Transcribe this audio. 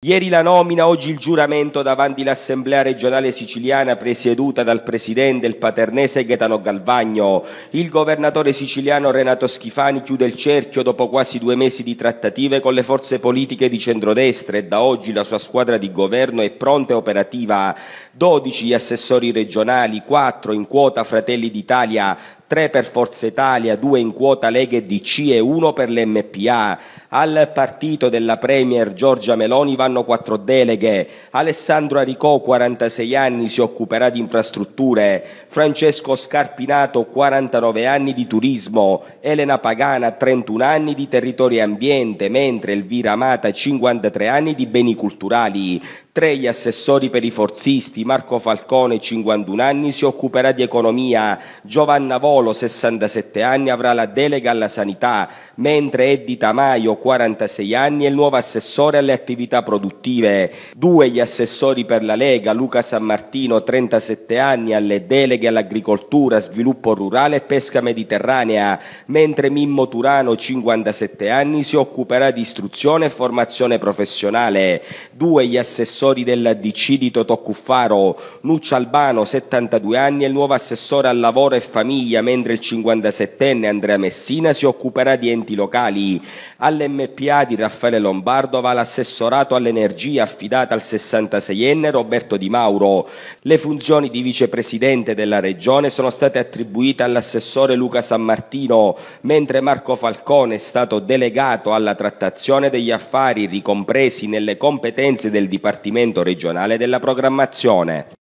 Ieri la nomina, oggi il giuramento davanti l'Assemblea regionale siciliana presieduta dal presidente del paternese Gaetano Galvagno. Il governatore siciliano Renato Schifani chiude il cerchio dopo quasi 2 mesi di trattative con le forze politiche di centrodestra e da oggi la sua squadra di governo è pronta e operativa. 12 gli assessori regionali, 4 in quota Fratelli d'Italia, 3 per Forza Italia, 2 in quota Lega e DC e 1 per l'MPA. Al partito della Premier Giorgia Meloni vanno 4 deleghe. Alessandro Aricò, 46 anni, si occuperà di infrastrutture. Francesco Scarpinato, 49 anni, di turismo. Elena Pagana, 31 anni, di territorio e ambiente, mentre Elvira Amata, 53 anni, di beni culturali. 3 gli assessori per i forzisti. Marco Falcone, 51 anni, si occuperà di economia. Giovanna Volo, 67 anni, avrà la delega alla sanità, mentre Eddi Tamaio, 46 anni, è il nuovo assessore alle attività produttive. 2 gli assessori per la Lega. Luca Sammartino, 37 anni, alle deleghe all'agricoltura, sviluppo rurale e pesca mediterranea, mentre Mimmo Turano, 57 anni, si occuperà di istruzione e formazione professionale. 2 gli assessori della DC di Totò Cuffaro. Nuccia Albano, 72 anni, è il nuovo assessore al lavoro e famiglia, mentre il 57enne Andrea Messina si occuperà di enti locali. All'MPA di Raffaele Lombardo va l'assessorato all'energia affidata al 66enne Roberto Di Mauro. Le funzioni di vicepresidente della regione sono state attribuite all'assessore Luca Sammartino, mentre Marco Falcone è stato delegato alla trattazione degli affari ricompresi nelle competenze del Dipartimento regionale della programmazione.